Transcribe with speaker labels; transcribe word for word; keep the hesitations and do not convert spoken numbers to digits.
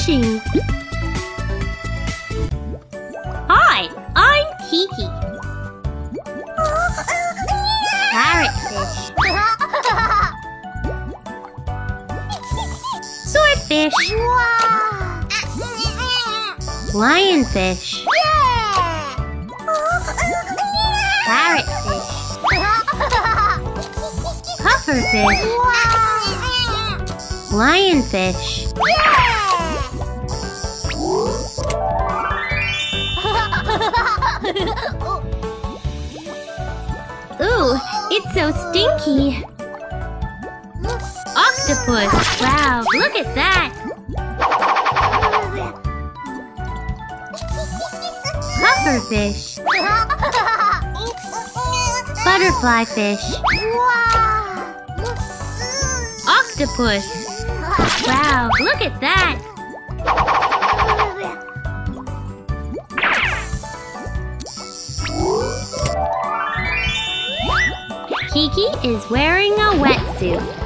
Speaker 1: fishing. Hi, I'm Kiki. Parrotfish. Swordfish. Lionfish. Parrotfish. Pufferfish. Lionfish. Ooh, it's so stinky. Octopus. Wow, look at that. Pufferfish. Butterfly fish. Octopus. Wow, look at that. Kiki is wearing a wetsuit.